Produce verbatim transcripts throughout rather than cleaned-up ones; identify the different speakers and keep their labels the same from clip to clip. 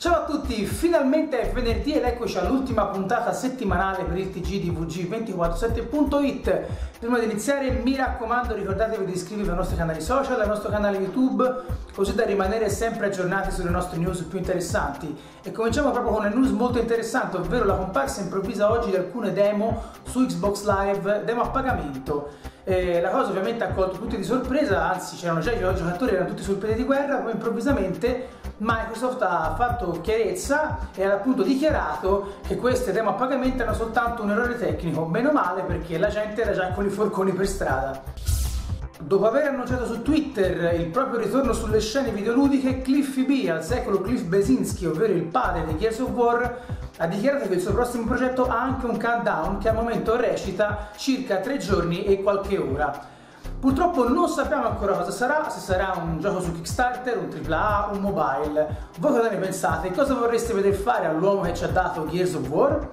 Speaker 1: Ciao a tutti, finalmente è venerdì ed eccoci all'ultima puntata settimanale per il T G di V G ventiquattro sette punto it. Prima di iniziare mi raccomando ricordatevi di iscrivervi ai nostri canali social, al nostro canale YouTube, così da rimanere sempre aggiornati sulle nostre news più interessanti. E cominciamo proprio con una news molto interessante, ovvero la comparsa improvvisa oggi di alcune demo su Xbox Live, demo a pagamento. Eh, la cosa ovviamente ha colto tutti di sorpresa, anzi c'erano già i giocatori, erano tutti sul piede di guerra, poi improvvisamente Microsoft ha fatto chiarezza e ha appunto dichiarato che queste demo a pagamento erano soltanto un errore tecnico, meno male perché la gente era già con i forconi per strada. Dopo aver annunciato su Twitter il proprio ritorno sulle scene videoludiche, Cliffy B, al secolo Cliff Bleszinski, ovvero il padre di Gears of War, ha dichiarato che il suo prossimo progetto ha anche un countdown che al momento recita circa tre giorni e qualche ora. Purtroppo non sappiamo ancora cosa sarà, se sarà un gioco su Kickstarter, un tripla A, un mobile. Voi cosa ne pensate? Cosa vorreste vedere fare all'uomo che ci ha dato Gears of War?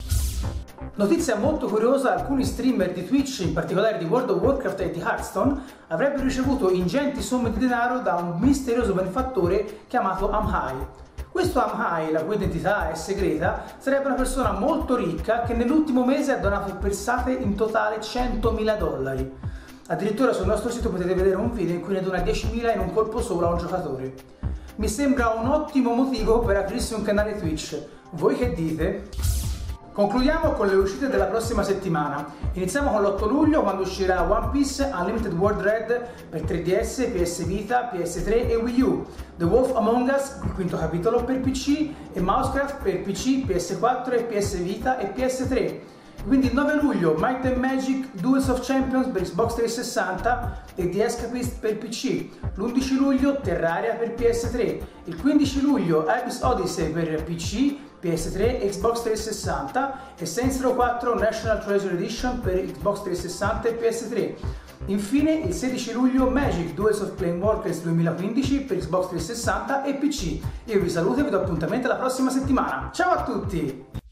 Speaker 1: Notizia molto curiosa, alcuni streamer di Twitch, in particolare di World of Warcraft e di Hearthstone, avrebbero ricevuto ingenti somme di denaro da un misterioso benefattore chiamato Amhai. Questo Amhai, la cui identità è segreta, sarebbe una persona molto ricca che nell'ultimo mese ha donato per pensate in totale centomila dollari. Addirittura sul nostro sito potete vedere un video in cui ne dona diecimila in un colpo solo a un giocatore. Mi sembra un ottimo motivo per aprirsi un canale Twitch. Voi che dite? Concludiamo con le uscite della prossima settimana. Iniziamo con l'otto luglio, quando uscirà One Piece Unlimited World Red per tre D S, P S Vita, P S tre e Wii U, The Wolf Among Us, il quinto capitolo per P C e Mousecraft per P C, P S quattro e P S Vita e P S tre. Quindi il nove luglio Might and Magic Duels of Champions per Xbox trecentosessanta e The Escapist per P C, l'undici luglio Terraria per P S tre, il quindici luglio Abyss Odyssey per P C, P S tre e Xbox trecentosessanta e Saints Row quattro National Treasure Edition per Xbox trecentosessanta e P S tre. Infine il sedici luglio Magic Duels of Planewalkers duemilaquindici per Xbox trecentosessanta e P C. Io vi saluto e vi do appuntamento alla prossima settimana. Ciao a tutti!